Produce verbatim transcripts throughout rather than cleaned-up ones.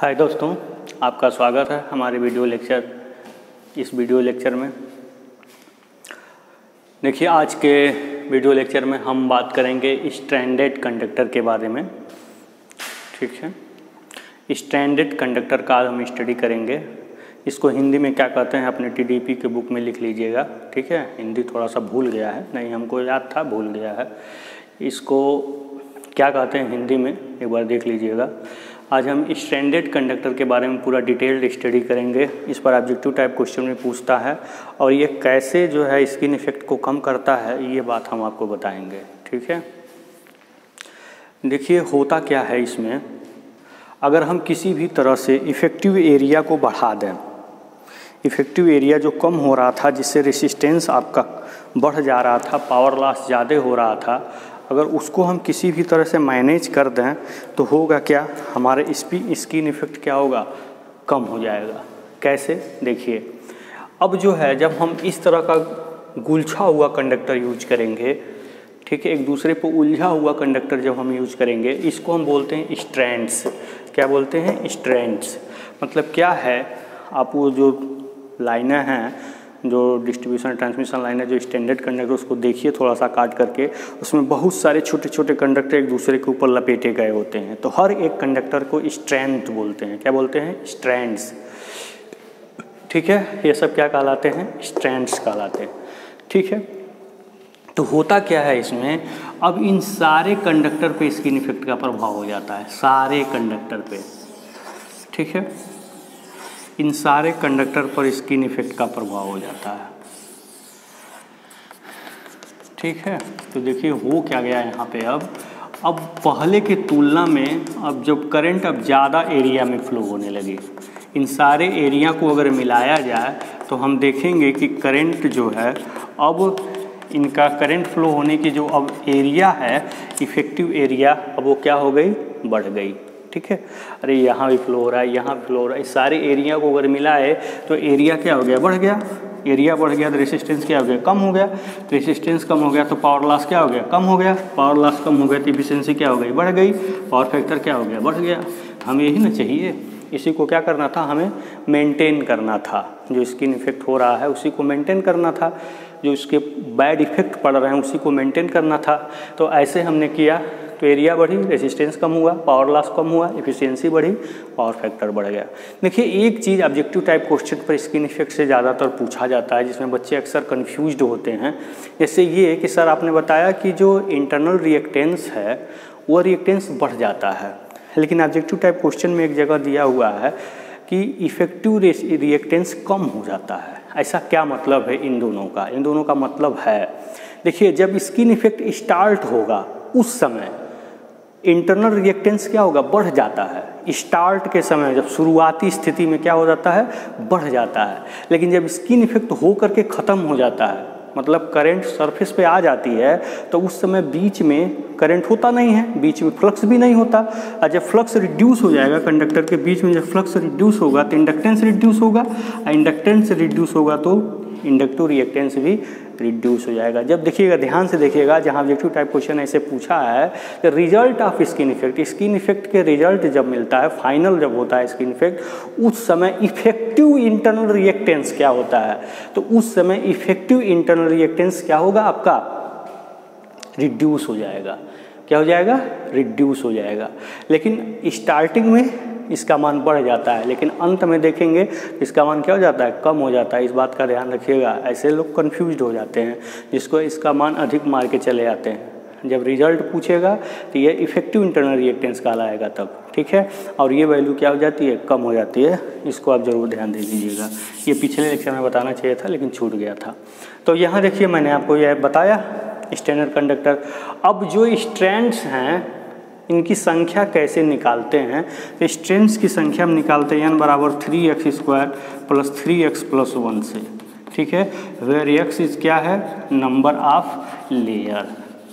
हाय दोस्तों, आपका स्वागत है हमारे वीडियो लेक्चर इस वीडियो लेक्चर में। देखिए, आज के वीडियो लेक्चर में हम बात करेंगे स्ट्रैंडेड कंडक्टर के बारे में। ठीक है, स्ट्रैंडेड कंडक्टर का हम स्टडी करेंगे। इसको हिंदी में क्या कहते हैं अपने टीडीपी के बुक में लिख लीजिएगा। ठीक है, हिंदी थोड़ा सा भूल गया है, नहीं हमको याद था, भूल गया है। इसको क्या कहते हैं हिंदी में एक बार देख लीजिएगा। आज हम स्ट्रैंडेड कंडक्टर के बारे में पूरा डिटेल्ड स्टडी करेंगे। इस पर ऑब्जेक्टिव टाइप क्वेश्चन में पूछता है और ये कैसे जो है स्किन इफेक्ट को कम करता है, ये बात हम आपको बताएंगे। ठीक है, देखिए होता क्या है इसमें, अगर हम किसी भी तरह से इफ़ेक्टिव एरिया को बढ़ा दें, इफ़ेक्टिव एरिया जो कम हो रहा था जिससे रेसिस्टेंस आपका बढ़ जा रहा था, पावर लॉस ज़्यादा हो रहा था, अगर उसको हम किसी भी तरह से मैनेज कर दें तो होगा क्या, हमारे स्किन इफेक्ट क्या होगा, कम हो जाएगा। कैसे, देखिए अब जो है जब हम इस तरह का गुलछा हुआ कंडक्टर यूज करेंगे, ठीक है, एक दूसरे पर उलझा हुआ कंडक्टर जब हम यूज करेंगे, इसको हम बोलते हैं स्ट्रैंड्स। क्या बोलते हैं? स्ट्रैंड्स। मतलब क्या है, आप वो जो लाइनें हैं, जो डिस्ट्रीब्यूशन ट्रांसमिशन लाइन है, जो स्टैंडर्ड कंडक्टर, उसको देखिए थोड़ा सा काट करके, उसमें बहुत सारे छोटे छोटे कंडक्टर एक दूसरे के ऊपर लपेटे गए होते हैं। तो हर एक कंडक्टर को स्ट्रैंड बोलते हैं। क्या बोलते हैं? स्ट्रैंड्स। ठीक है, ये सब क्या कहलाते हैं? स्ट्रैंड्स कहलाते हैं। ठीक है, तो होता क्या है इसमें, अब इन सारे कंडक्टर पे स्किन इफेक्ट का प्रभाव हो जाता है, सारे कंडक्टर पे। ठीक है, इन सारे कंडक्टर पर स्किन इफेक्ट का प्रभाव हो जाता है। ठीक है, तो देखिए हो क्या गया यहाँ पे, अब अब पहले की तुलना में अब जब करंट अब ज़्यादा एरिया में फ्लो होने लगी, इन सारे एरिया को अगर मिलाया जाए तो हम देखेंगे कि करंट जो है, अब इनका करंट फ्लो होने की जो अब एरिया है, इफ़ेक्टिव एरिया, अब वो क्या हो गई, बढ़ गई। ठीक है, अरे यहाँ भी फ्लो हो रहा है, यहाँ भी फ्लो हो रहा है, इस सारे एरिया को अगर मिलाए तो एरिया क्या हो गया, बढ़ गया। एरिया बढ़ गया तो रेसिस्टेंस क्या हो गया, कम हो गया। रेसिस्टेंस कम हो गया तो पावर लॉस क्या हो गया, कम हो गया। पावर लॉस कम हो गया तो एफिशिएंसी क्या हो गई, बढ़ गई। पावर फैक्टर क्या हो गया, बढ़ गया। हमें यही ना चाहिए, इसी को क्या करना था, हमें मेंटेन करना था। जो स्किन इफेक्ट हो रहा है उसी को मेंटेन करना था, जो उसके बैड इफेक्ट पड़ रहे हैं उसी को मेंटेन करना था। तो ऐसे हमने किया तो एरिया बढ़ी, रेसिस्टेंस कम हुआ, पावर लॉस कम हुआ, एफिशिएंसी बढ़ी, पावर फैक्टर बढ़ गया। देखिए एक चीज़ ऑब्जेक्टिव टाइप क्वेश्चन पर स्किन इफेक्ट से ज़्यादातर पूछा जाता है, जिसमें बच्चे अक्सर कन्फ्यूज्ड होते हैं। जैसे ये कि सर आपने बताया कि जो इंटरनल रिएक्टेंस है वो रिएक्टेंस बढ़ जाता है, लेकिन ऑब्जेक्टिव टाइप क्वेश्चन में एक जगह दिया हुआ है कि इफेक्टिव रिएक्टेंस कम हो जाता है। ऐसा क्या मतलब है इन दोनों का? इन दोनों का मतलब है, देखिए जब स्किन इफेक्ट स्टार्ट होगा उस समय इंटरनल रिएक्टेंस क्या होगा, बढ़ जाता है। स्टार्ट के समय जब शुरुआती स्थिति में क्या हो जाता है, बढ़ जाता है। लेकिन जब स्किन इफेक्ट हो करके ख़त्म हो जाता है, मतलब करंट सरफेस पे आ जाती है, तो उस समय बीच में करंट होता नहीं है, बीच में फ्लक्स भी नहीं होता। और जब फ्लक्स रिड्यूस हो जाएगा कंडक्टर के बीच में, जब फ्लक्स रिड्यूस होगा तो इंडक्टेंस रिड्यूस होगा, और इंडक्टेंस रिड्यूस होगा तो इंडक्टिव रिएक्टेंस भी रिड्यूस हो जाएगा। जब देखिएगा, ध्यान से देखिएगा, जहाँ ऑब्जेक्टिव टाइप क्वेश्चन ऐसे पूछा है कि result of skin effect, skin effect के रिजल्ट जब मिलता है, फाइनल जब होता है स्किन इफेक्ट, उस समय इफेक्टिव इंटरनल रिएक्टेंस क्या होता है, तो उस समय इफेक्टिव इंटरनल रिएक्टेंस क्या होगा, आपका रिड्यूस हो जाएगा। क्या हो जाएगा? रिड्यूस हो जाएगा। लेकिन स्टार्टिंग में इसका मान बढ़ जाता है, लेकिन अंत में देखेंगे इसका मान क्या हो जाता है, कम हो जाता है। इस बात का ध्यान रखिएगा, ऐसे लोग कंफ्यूज्ड हो जाते हैं, जिसको इसका मान अधिक मार के चले जाते हैं। जब रिजल्ट पूछेगा तो ये इफेक्टिव इंटरनल रिएक्टेंस कहलाएगा तब। ठीक है, और ये वैल्यू क्या हो जाती है, कम हो जाती है। इसको आप जरूर ध्यान दे दीजिएगा। ये पिछले लेक्चर में बताना चाहिए था लेकिन छूट गया था। तो यहाँ देखिए मैंने आपको यह बताया स्टैंडर्ड कंडक्टर। अब जो स्ट्रैंड्स हैं इनकी संख्या कैसे निकालते हैं, तो स्ट्रैंड्स की संख्या हम निकालते हैं एन बराबर three x square plus three x plus one से। ठीक है, वेयर एक्स इज क्या है, नंबर ऑफ लेयर।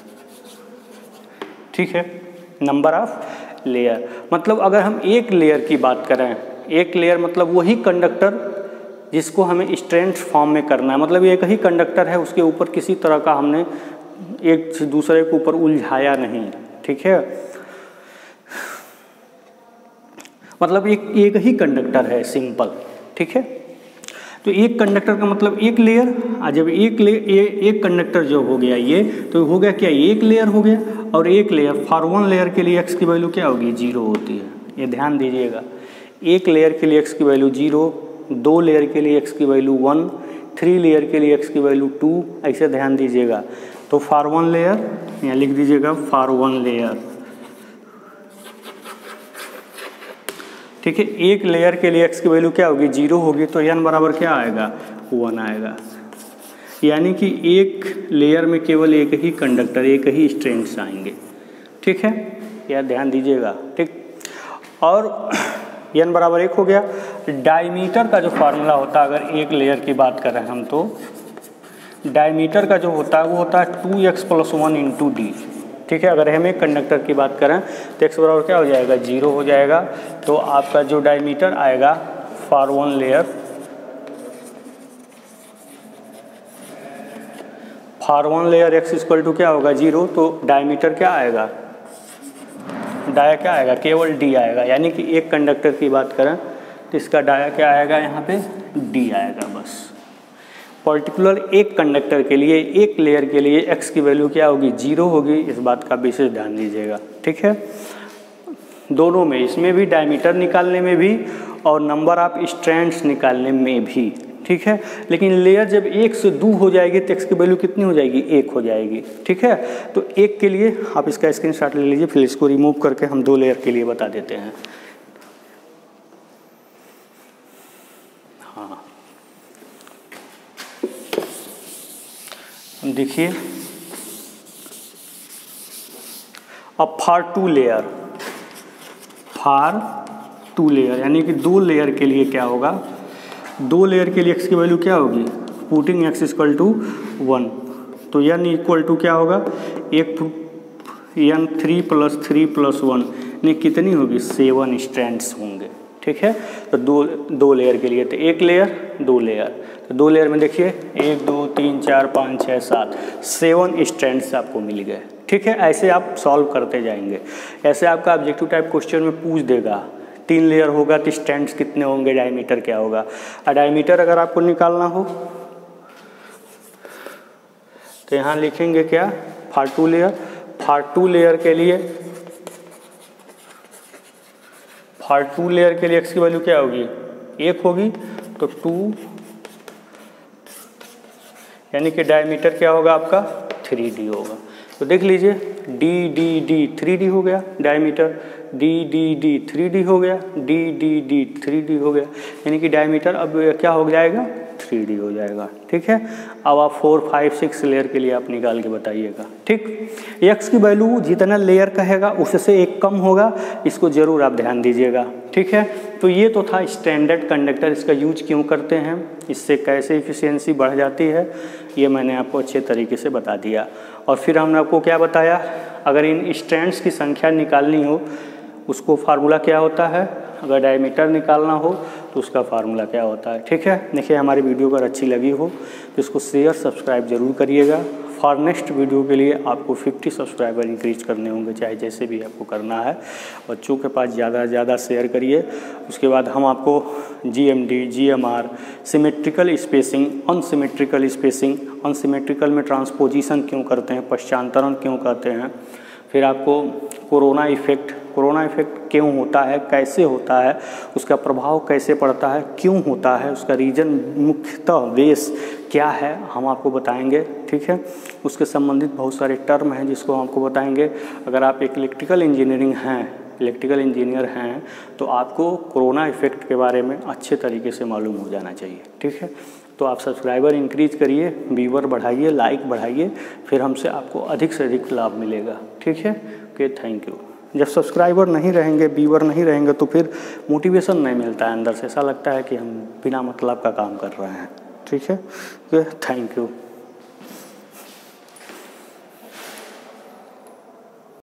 ठीक है, नंबर ऑफ लेयर, मतलब अगर हम एक लेयर की बात करें, एक लेयर मतलब वही कंडक्टर जिसको हमें स्ट्रैंड्स फॉर्म में करना है, मतलब एक ही कंडक्टर है, उसके ऊपर किसी तरह का हमने एक दूसरे के ऊपर उलझाया नहीं। ठीक है, मतलब एक एक ही कंडक्टर है, सिंपल, ठीक है। तो एक कंडक्टर का मतलब एक लेयर, और जब एक ले ए, एक कंडक्टर जो हो गया ये, तो हो गया क्या, एक लेयर हो गया। और एक लेयर, फॉर वन लेयर के लिए एक्स की वैल्यू क्या होगी, जीरो होती है, ये ध्यान दीजिएगा। एक लेयर के लिए एक्स की वैल्यू जीरो, दो लेयर के लिए एक्स की वैल्यू वन, थ्री लेयर के लिए एक्स की वैल्यू टू, ऐसे ध्यान दीजिएगा। तो फॉर वन लेयर यहाँ लिख दीजिएगा फॉर वन लेयर, ठीक है। एक लेयर के लिए एक्स की वैल्यू क्या होगी, जीरो होगी, तो एन बराबर क्या आएगा, वन आएगा। यानी कि एक लेयर में केवल एक ही कंडक्टर, एक ही स्ट्रैंड्स आएंगे, ठीक है, यह ध्यान दीजिएगा, ठीक। और एन बराबर एक हो गया। डायमीटर का जो फार्मूला होता है, अगर एक लेयर की बात करें हम, तो डायमीटर का जो होता है वो होता है two x plus one into d, ठीक है। अगर हम एक कंडक्टर की बात करें तो एक्स बराबर क्या हो जाएगा, जीरो हो जाएगा। तो आपका जो डायमीटर आएगा for one layer, for one layer x equal to क्या होगा, जीरो, तो डायमीटर क्या आएगा, डाया क्या आएगा, केवल डी आएगा। यानी कि एक कंडक्टर की बात करें तो इसका डाया क्या आएगा, यहाँ पे डी आएगा बस। पर्टिकुलर एक कंडक्टर के लिए, एक लेयर के लिए एक्स की वैल्यू क्या होगी, जीरो होगी, इस बात का विशेष ध्यान दीजिएगा, ठीक है। दोनों में, इसमें भी डायमीटर निकालने में भी और नंबर ऑफ स्ट्रैंड्स निकालने में भी, ठीक है। लेकिन लेयर जब एक से दो हो जाएगी तो एक्स की वैल्यू कितनी हो जाएगी, एक हो जाएगी, ठीक है। तो एक के लिए आप इसका स्क्रीनशॉट ले लीजिए, फिर इसको रिमूव करके हम दो लेयर के लिए बता देते हैं। हाँ, देखिए अब for two layer, for two layer यानी कि दो लेयर के लिए क्या होगा, दो लेयर के लिए एक्स की वैल्यू क्या होगी, putting x equal to one, तो एन इक्वल टू क्या होगा, एक n three plus three plus one, यानी कितनी होगी, सेवन स्ट्रैंड्स होंगे, ठीक है। तो दो दो लेयर के लिए, तो एक लेयर दो लेयर, तो दो लेयर में देखिए एक दो तीन चार पाँच छः सात, सेवन स्ट्रैंड्स आपको मिल गए, ठीक है। ऐसे आप सॉल्व करते जाएंगे। ऐसे आपका ऑब्जेक्टिव टाइप क्वेश्चन में पूछ देगा, तीन लेयर होगा तो स्ट्रैंड्स कितने होंगे, डायमीटर क्या होगा। और डायमीटर अगर आपको निकालना हो तो यहाँ लिखेंगे क्या, for two layer, for two layer के लिए, फॉर टू लेयर के लिए एक्स की वैल्यू क्या होगी, एक होगी, तो टू, यानी कि डायमीटर क्या होगा आपका, थ्री डी होगा। तो देख लीजिए d d d three d हो गया, diameter d d d three d हो गया, d d d three d हो गया, यानी कि डायमीटर अब क्या हो जाएगा, थ्री डी हो जाएगा, ठीक है। अब आप फोर फाइव सिक्स लेयर के लिए आप निकाल के बताइएगा, ठीक। एक्स की वैल्यू जितना लेयर कहेगा उससे एक कम होगा, इसको जरूर आप ध्यान दीजिएगा, ठीक है। तो ये तो था स्टैंडर्ड कंडक्टर, इसका यूज क्यों करते हैं, इससे कैसे इफिशियंसी बढ़ जाती है, ये मैंने आपको अच्छे तरीके से बता दिया। और फिर हमने आपको क्या बताया, अगर इन स्ट्रैंड्स की संख्या निकालनी हो उसको फार्मूला क्या होता है, अगर डायमीटर निकालना हो तो उसका फार्मूला क्या होता है, ठीक है। देखिए हमारी वीडियो अगर अच्छी लगी हो तो इसको शेयर सब्सक्राइब जरूर करिएगा। फॉर नेक्स्ट वीडियो के लिए आपको फिफ्टी सब्सक्राइबर इंक्रीज करने होंगे, चाहे जैसे भी आपको करना है। बच्चों के पास ज़्यादा से ज़्यादा शेयर करिए। उसके बाद हम आपको G M D, G M R, symmetrical spacing, unsymmetrical spacing, unsymmetrical में ट्रांसपोजिशन क्यों करते हैं, पश्चांतरण क्यों करते हैं, फिर आपको कोरोना इफेक्ट, कोरोना इफेक्ट क्यों होता है, कैसे होता है, उसका प्रभाव कैसे पड़ता है, क्यों होता है, उसका रीजन मुख्यतः बेस क्या है, हम आपको बताएंगे, ठीक है। उसके संबंधित बहुत सारे टर्म हैं जिसको हम आपको बताएंगे। अगर आप एक इलेक्ट्रिकल इंजीनियरिंग हैं, इलेक्ट्रिकल इंजीनियर हैं, तो आपको कोरोना इफेक्ट के बारे में अच्छे तरीके से मालूम हो जाना चाहिए, ठीक है। तो आप सब्सक्राइबर इंक्रीज करिए, व्यूअर बढ़ाइए, लाइक बढ़ाइए, फिर हमसे आपको अधिक से अधिक लाभ मिलेगा, ठीक है। Okay, thank you. जब सब्सक्राइबर नहीं रहेंगे, व्यूअर नहीं रहेंगे तो फिर मोटिवेशन नहीं मिलता है अंदर से, ऐसा लगता है कि हम बिना मतलब का काम कर रहे हैं, ठीक है। Okay, thank you.